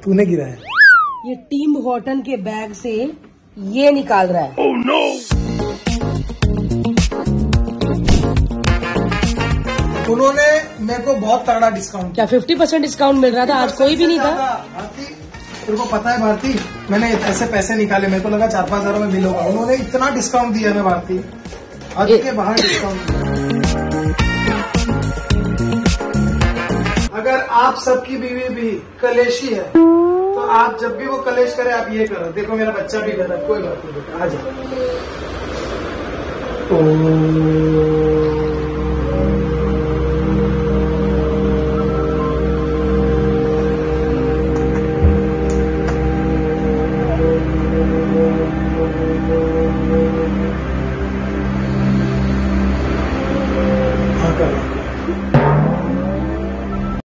तूने गिराया। ये टीम हॉटन के बैग से ये निकाल रहा है। Oh, no! उन्होंने मेरे को बहुत तगड़ा डिस्काउंट। क्या 50% डिस्काउंट मिल रहा था? आज कोई भी नहीं था। भारती, तेरे को पता है भारती, मैंने ऐसे पैसे निकाले, मेरे को लगा 4-5 हज़ार में बिल होगा। उन्होंने इतना डिस्काउंट दिया ना भारती, आज के बाहर डिस्काउंट दिया। अगर आप सबकी बीवी भी कलेशी है तो आप जब भी वो कलेश करे आप ये करो। देखो मेरा बच्चा भी कर रहा है, कोई बात नहीं बेटा, आ जाओ। हाँ कर रहा हूँ।